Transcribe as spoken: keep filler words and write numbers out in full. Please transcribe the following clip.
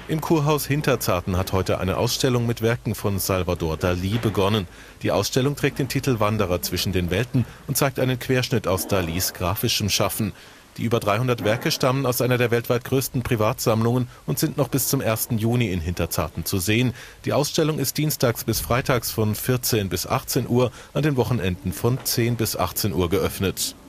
Im Kurhaus Hinterzarten hat heute eine Ausstellung mit Werken von Salvador Dalí begonnen. Die Ausstellung trägt den Titel Wanderer zwischen den Welten und zeigt einen Querschnitt aus Dalís grafischem Schaffen. Die über dreihundert Werke stammen aus einer der weltweit größten Privatsammlungen und sind noch bis zum ersten Juni in Hinterzarten zu sehen. Die Ausstellung ist dienstags bis freitags von vierzehn bis achtzehn Uhr, an den Wochenenden von zehn bis achtzehn Uhr geöffnet.